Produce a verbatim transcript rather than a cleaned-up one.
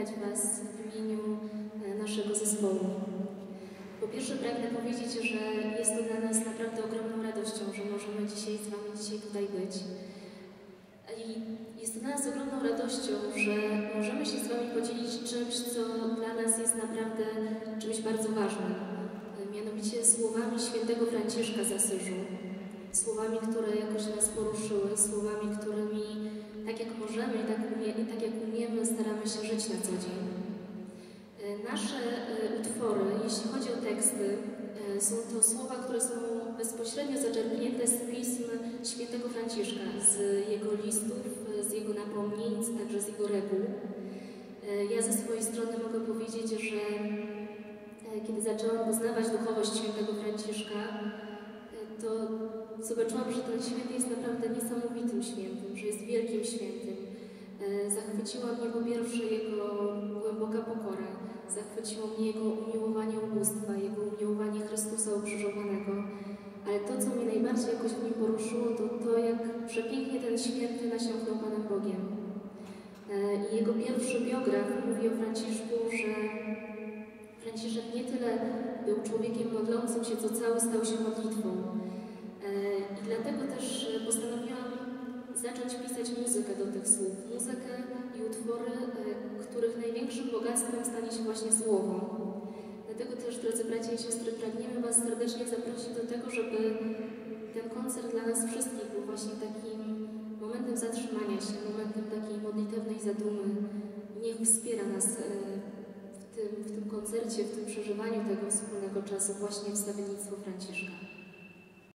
powitać Was w imieniu naszego zespołu. Po pierwsze pragnę powiedzieć, że jest to dla nas naprawdę ogromną radością, że możemy dzisiaj z Wami dzisiaj tutaj być. I jest to dla nas ogromną radością, że możemy się z Wami podzielić czymś, co dla nas jest naprawdę czymś bardzo ważnym. Mianowicie słowami świętego Franciszka z Asyżu. Słowami, które jakoś nas poruszyły, słowami, którymi tak jak możemy i tak, umie, i tak jak umiemy, staramy się żyć na co dzień. Nasze utwory, jeśli chodzi o teksty, są to słowa, które są bezpośrednio zaczerpnięte z pism świętego Franciszka, z jego listów, z jego napomnień, także z jego reguł. Ja ze swojej strony mogę powiedzieć, że kiedy zaczęłam poznawać duchowość świętego Franciszka, to zobaczyłam, że ten święty jest naprawdę niesamowitym świętym, że jest wielkim świętym. Zachwyciła mnie po pierwsze jego głęboka pokora, zachwyciło mnie jego umiłowanie ubóstwa, jego umiłowanie Chrystusa ukrzyżowanego, ale to, co mnie najbardziej jakoś w nim poruszyło, to to, jak przepięknie ten święty nasiąknął Panem Bogiem. I jego pierwszy biograf mówi o Franciszku, że Franciszek nie tyle był człowiekiem modlącym się, co cały stał się modlitwą. I dlatego też postanowiłam zacząć pisać muzykę do tych słów. Muzykę i utwory, których największym bogactwem stanie się właśnie słowo. Dlatego też, drodzy bracia i siostry, pragniemy Was serdecznie zaprosić do tego, żeby ten koncert dla nas wszystkich był właśnie takim momentem zatrzymania się, momentem takiej modlitewnej zadumy. Niech wspiera nas w tym, w tym koncercie, w tym przeżywaniu tego wspólnego czasu właśnie wstawiennictwo Franciszka.